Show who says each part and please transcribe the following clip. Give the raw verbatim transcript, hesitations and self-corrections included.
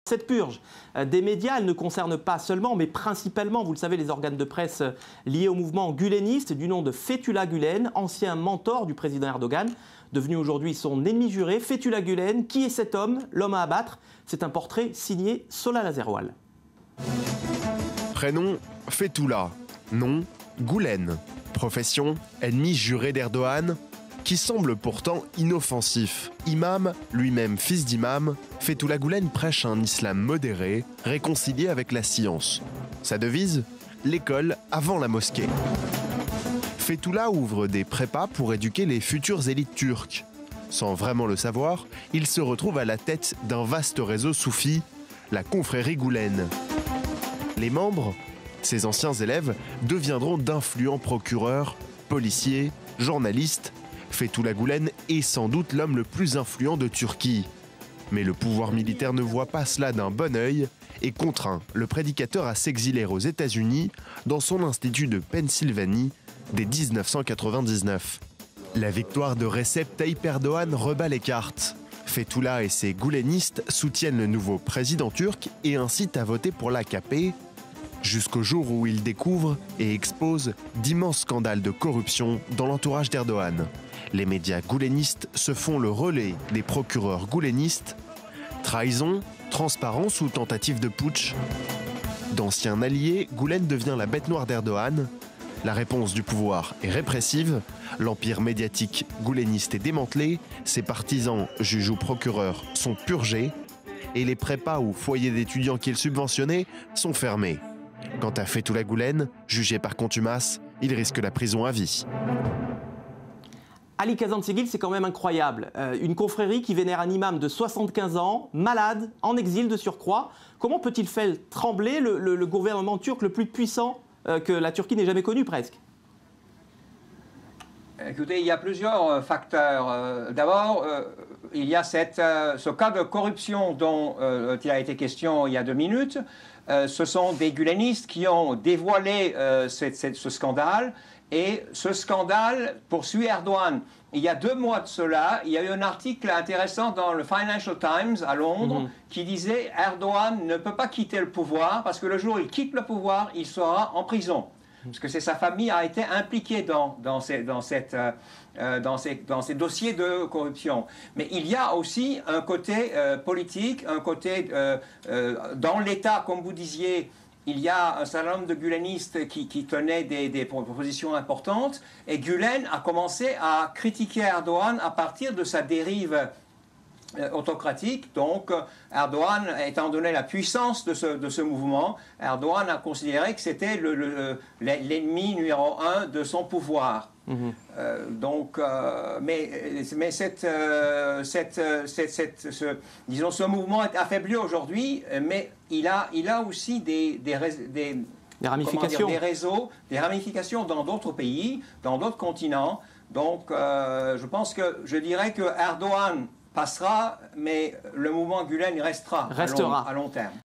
Speaker 1: Cette purge des médias, elle ne concerne pas seulement, mais principalement, vous le savez, les organes de presse liés au mouvement guleniste du nom de Fethullah Gülen, ancien mentor du président Erdogan, devenu aujourd'hui son ennemi juré. Fethullah Gülen, qui est cet homme, l'homme à abattre? C'est un portrait signé Solal Azerwal.
Speaker 2: Prénom Fethullah, nom Gülen, profession ennemi juré d'Erdogan, qui semble pourtant inoffensif. Imam, lui-même fils d'imam, Fethullah Gülen prêche un islam modéré, réconcilié avec la science. Sa devise? L'école avant la mosquée. Fethullah ouvre des prépas pour éduquer les futures élites turques. Sans vraiment le savoir, il se retrouve à la tête d'un vaste réseau soufi, la confrérie Gülen. Les membres, ses anciens élèves, deviendront d'influents procureurs, policiers, journalistes. Fethullah Gülen est sans doute l'homme le plus influent de Turquie. Mais le pouvoir militaire ne voit pas cela d'un bon œil et contraint le prédicateur à s'exiler aux États-Unis dans son institut de Pennsylvanie dès mille neuf cent quatre-vingt-dix-neuf. La victoire de Recep Tayyip Erdogan rebat les cartes. Fethullah et ses goulénistes soutiennent le nouveau président turc et incitent à voter pour l'A K P, jusqu'au jour où ils découvrent et exposent d'immenses scandales de corruption dans l'entourage d'Erdogan. Les médias goulénistes se font le relais des procureurs goulénistes. Trahison, transparence ou tentative de putsch? D'ancien allié, Gülen devient la bête noire d'Erdogan. La réponse du pouvoir est répressive. L'empire médiatique gouléniste est démantelé. Ses partisans, juges ou procureurs, sont purgés. Et les prépas ou foyers d'étudiants qu'il subventionnait sont fermés. Quant à Fethullah Gülen, jugé par contumace, il risque la prison à vie.
Speaker 1: Ali Kazantzigil, c'est quand même incroyable. Euh, une confrérie qui vénère un imam de soixante-quinze ans, malade, en exil de surcroît. Comment peut-il faire trembler le, le, le gouvernement turc le plus puissant euh, que la Turquie n'ait jamais connu presque?
Speaker 3: Écoutez, il y a plusieurs facteurs. D'abord, euh, il y a cette, euh, ce cas de corruption dont euh, il a été question il y a deux minutes. Euh, ce sont des gulenistes qui ont dévoilé euh, cette, cette, ce scandale. Et ce scandale poursuit Erdogan. Il y a deux mois de cela, il y a eu un article intéressant dans le Financial Times à Londres mmh. qui disait Erdogan ne peut pas quitter le pouvoir parce que le jour où il quitte le pouvoir, il sera en prison. Parce que c'est sa famille a été impliquée dans, dans, ces, dans, cette, euh, dans, ces, dans ces dossiers de corruption. Mais il y a aussi un côté euh, politique, un côté euh, euh, dans l'État, comme vous disiez. Il y a un certain nombre de gulenistes qui, qui tenaient des, des propositions importantes. Et Gülen a commencé à critiquer Erdogan à partir de sa dérive euh, autocratique. Donc, Erdogan, étant donné la puissance de ce, de ce mouvement, Erdogan a considéré que c'était l'ennemi numéro un de son pouvoir. Mmh. Euh, donc, euh, mais, mais cette, euh, cette, cette, cette, ce, disons, ce mouvement est affaibli aujourd'hui, mais il a, il a aussi des, des, des,
Speaker 1: des ramifications,
Speaker 3: dire, des réseaux, des ramifications dans d'autres pays, dans d'autres continents. Donc, euh, je pense que je dirais que Erdogan passera, mais le mouvement Gülen restera,
Speaker 1: restera
Speaker 3: à long, à long terme.